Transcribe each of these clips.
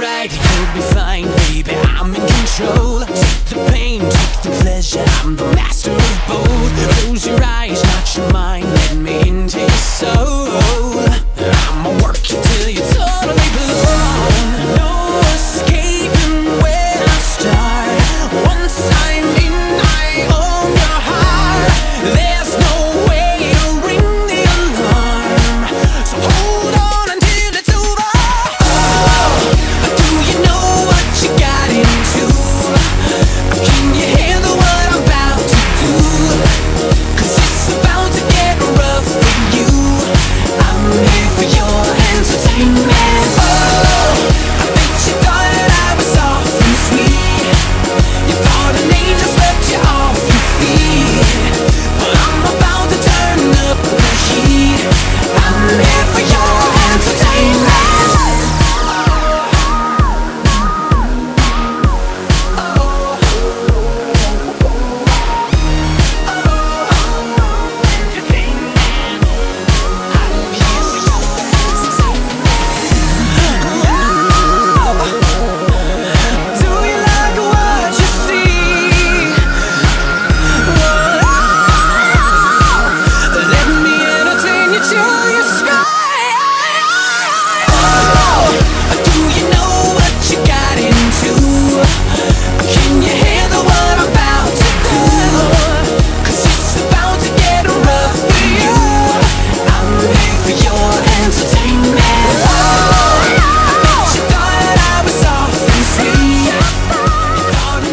right, you'll be fine, baby, I'm in control. Take the pain, take the pleasure, I'm the master of both. Close your eyes, not your mind, let me into your soul. I'ma work you till you totally belong. No escaping when I start. Once I'm in, I own your heart. There's no way to ring the alarm, so hold on until it's over. Oh, do you know what you got into? Can you handle what I'm about to do? 'Cause it's about to get rough for you. I'm here for your entertainment. Oh, I bet you thought that I was soft and sweet. You thought an angel swept you off your feet, but I'm about to turn up the heat. I'm here for your entertainment.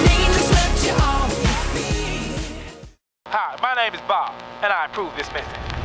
Hi, my name is Bob, and I approve this message.